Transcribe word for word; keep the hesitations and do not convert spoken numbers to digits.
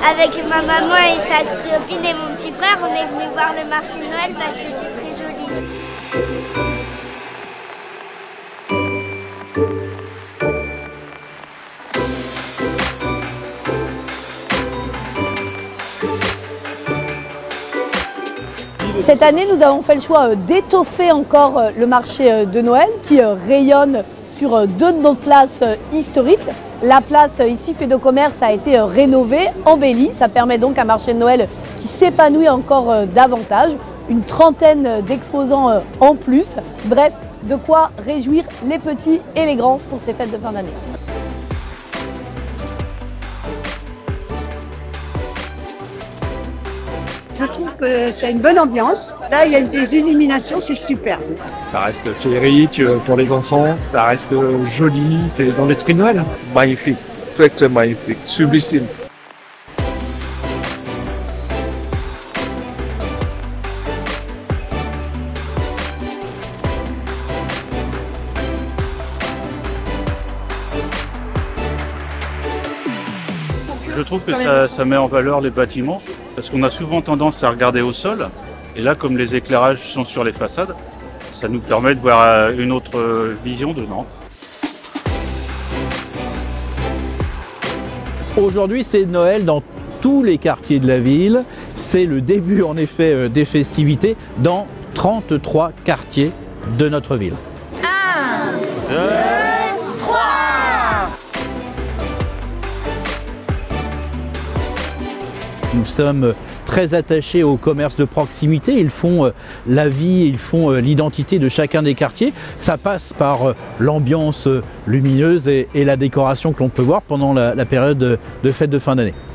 avec ma maman et sa copine et mon petit frère, on est venu voir le marché de Noël parce que c'est très joli. Cette année, nous avons fait le choix d'étoffer encore le marché de Noël qui rayonne sur deux de nos places historiques. La place ici Fait de Commerce a été rénovée, embellie. Ça permet donc un marché de Noël qui s'épanouit encore davantage. Une trentaine d'exposants en plus. Bref, de quoi réjouir les petits et les grands pour ces fêtes de fin d'année. Je trouve que c'est une bonne ambiance. Là, il y a des illuminations, c'est superbe. Ça reste féerique pour les enfants, ça reste joli, c'est dans l'esprit de Noël. Magnifique, très très magnifique, sublissime. Je trouve que ça, ça met en valeur les bâtiments, parce qu'on a souvent tendance à regarder au sol, et là, comme les éclairages sont sur les façades, ça nous permet de voir une autre vision de Nantes. Aujourd'hui, c'est Noël dans tous les quartiers de la ville. C'est le début, en effet, des festivités dans trente-trois quartiers de notre ville. un, deux, trois. Nous sommes très attachés au commerce de proximité. Ils font la vie, ils font l'identité de chacun des quartiers. Ça passe par l'ambiance lumineuse et la décoration que l'on peut voir pendant la période de fête de fin d'année.